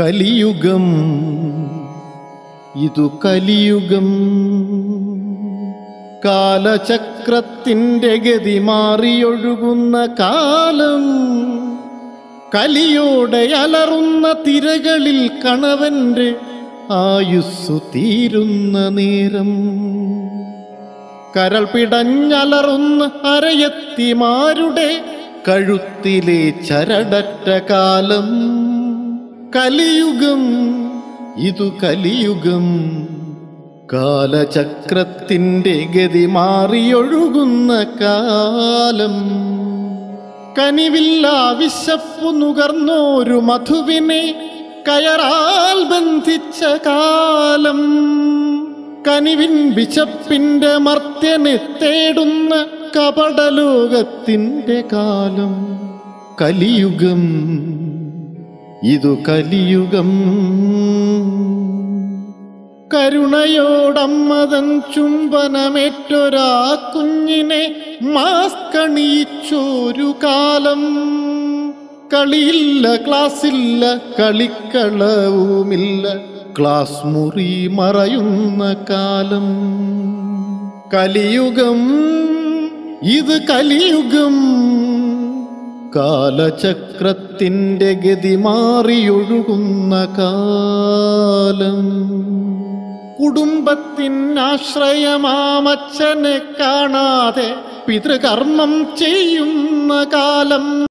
കലിയുഗം ഇതു കലിയുഗം. കാലചക്രത്തിൻ്റെ ഗതി മാറിയൊഴുകുന്ന കാലം. കലിയോടെ അലറുന്ന തിരകളിൽ കണവന്റെ ആയുസ്സു തീരുന്ന നേരം. കരൾ പിടഞ്ഞലറുന്ന അരയത്തിമാരുടെ കഴുത്തിലെ ചരടറ്റ കാലം. കലിയുഗം ഇതു കലിയുഗം. കാലചക്രത്തിൻ്റെ ഗതി മാറിയൊഴുകുന്ന കാലം. കനിവില്ല വിശപ്പു നുകർന്നോരു മധുവിനെ കയറാൽ ബന്ധിച്ച കാലം. കനിവിൻ വിശപ്പിൻ്റെ മർത്യനെ തേടുന്ന കപടലോകത്തിൻ്റെ കാലം. കലിയുഗം ഇതു കലിയുഗം. കരുണയോടമ്മതൻ ചുംബനമേറ്റൊരാ കുഞ്ഞിനെ മാസ്കണിയിച്ചൊരു കാലം. കളിയില്ല, ക്ലാസ്സില്ല, കളിക്കളവുമില്ല, ക്ലാസ് മുറി മറയുന്ന കാലം. കലിയുഗം ഇത് കലിയുഗം. കാലചക്രത്തിൻ്റെ ഗതി മാറിയൊഴുകുന്ന കാലം. കുടുംബത്തിനാശ്രയമാമച്ഛനെ കാണാതെ പിതൃകർമ്മം ചെയ്യുന്ന കാലം.